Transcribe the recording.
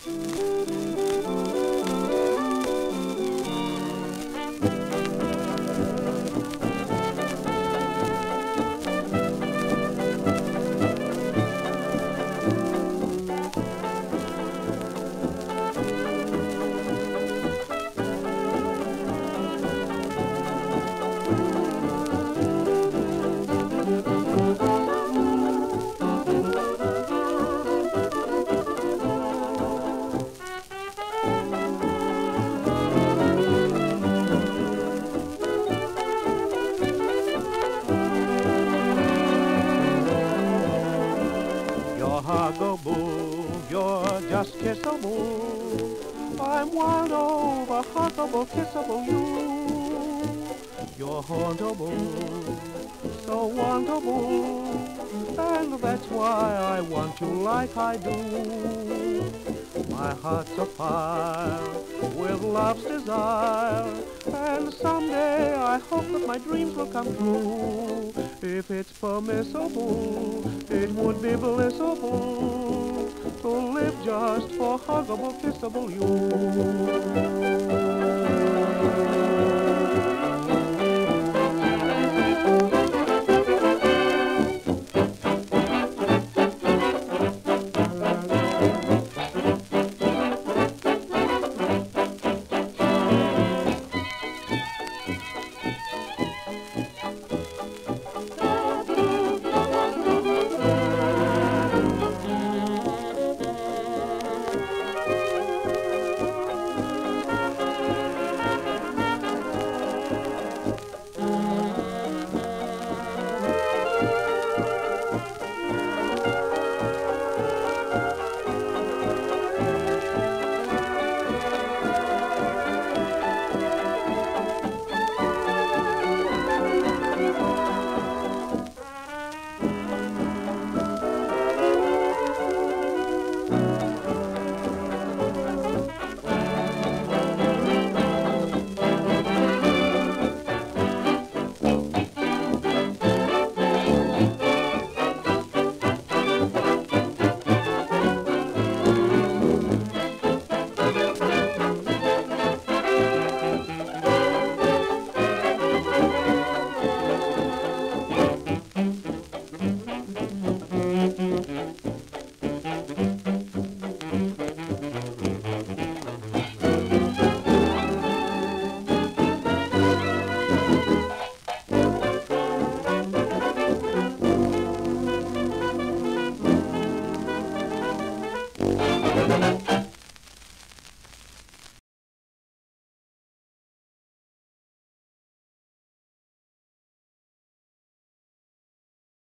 Huggable, you're just kissable. I'm won over, huggable, kissable you. You're hauntable, so wantable, and that's why I want you like I do. My heart's afire with love's desire, and someday I hope that my dreams will come true. If it's permissible, it would be blissable to live just for huggable, kissable you.